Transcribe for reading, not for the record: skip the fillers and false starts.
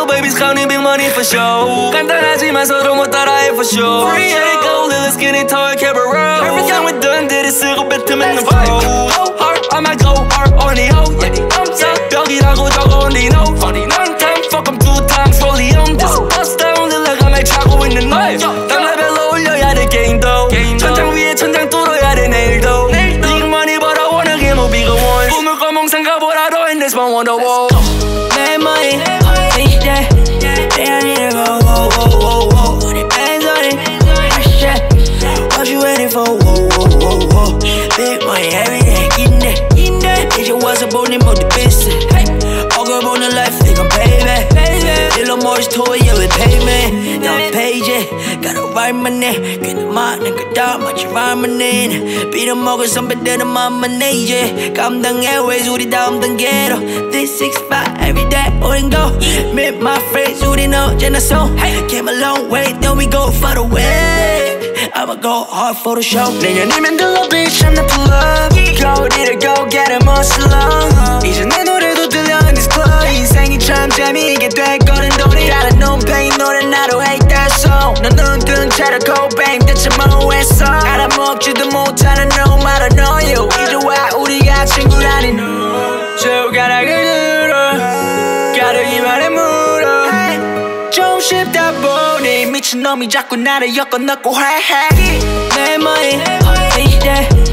baby's counting big money for show. 간단하지만 서로 못 따라해 for sure. Free ain't go, little skinny tall cabaret. Everything we done did it 쓰고 뱉으면 the flow. Hard, I might go hard on the hoe. 벽이라고 적어 only know. One time, fuck em 2 times, rolling on this. Bust down, 늘러가 말 차고 있는 너. 딴 레벨로 올려야 돼 게임도. 천장 위에 천장 뚫어야 돼 내일도. 빅 money 벌어 원하게 뭐 bigger one. 꿈을 꿔 몽상 가보라도 in this one on the wall. 내 money, each day. I need to go, whoa, whoa, whoa, whoa. Hands on it, shit. What you waiting for, whoa, whoa, whoa, whoa. Big money every day, in there. 이제 와서 보니 모두 비슷해. 억울보는 life, 이건 baby. 일로 머리 토해, we pay me. 넌 page, gotta write my name. 괜히 많은 걸다 마치 rhyming. 빌어먹은 선배들은 맘만 내 이제. 감당해, ways 우리 다음 단계로. This 6-5, every day, 우린 go. Meet my friends, 우린 언제나 so. Came a long way, then we go far away. I'ma go hard for the show. 내년이면 들러 bitch, I'm not pull up. 겨울이를 go get it muscle up. 이제 내 노래도 들려 in this club. 인생이 참 재미있게 될 거는 돈이 다른 non-pain 노래 나도 hate that song. 넌 눈 뜬 채로 go bang 대체 뭐 했어. 알아먹지도 못하는 no matter know you. 이제 와 우리가 친구라니 So 가락을 들어 가르기 말에 물어 좀 쉽다 보니 미친놈이 자꾸 나를 엮어넣고 해. 내 money, each day.